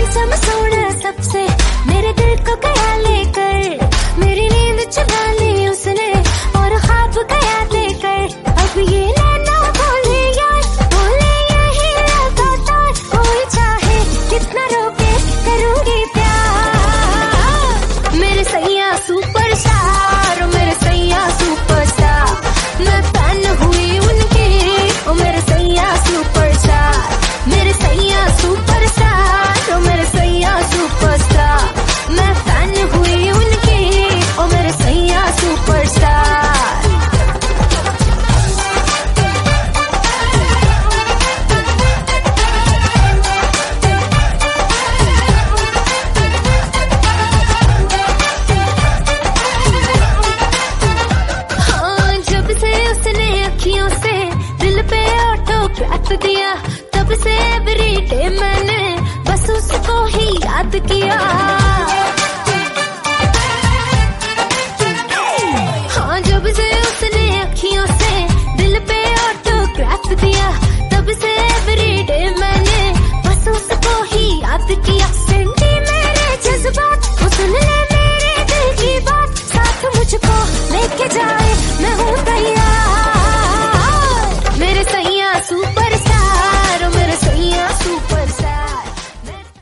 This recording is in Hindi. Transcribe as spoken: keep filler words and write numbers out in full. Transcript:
हैंडसम सोना सबसे मेरे दिल को गया लेकर, मेरी नींद चुरा ली उसने और ख्वाब गया लेकर। अब ये नैना बोले यार, बोले यही लगातार, कोई चाहे कितना रोके करूंगी प्यार। मेरे सैया सुपरस्टार, मेरे सैया सुपरस्टार, मैं फैन हुई उनकी, ओ मेरे सैया सुपरस्टार, मेरे सैया सुपरस्टार, ओ मेरे सैया सुपरस्टार, मैं फैन हुई उनकी, ओ मेरे सैया सुपरस्टार। हाँ, जब से उसने अखियों से दिल पे ऑटोग्राफ दिया, तब से एवरीडे मैंने बस उसको ही याद किया। हाँ, जब से उसने अखियों से दिल पे ऑटोग्राफ दिया, तब से एवरीडे मैंने बस उसको ही याद किया। सेंटी मेरे जज्बात, वो सुन ले मेरे दिल की बात, साथ मुझको लेके जाए, मैं हूँ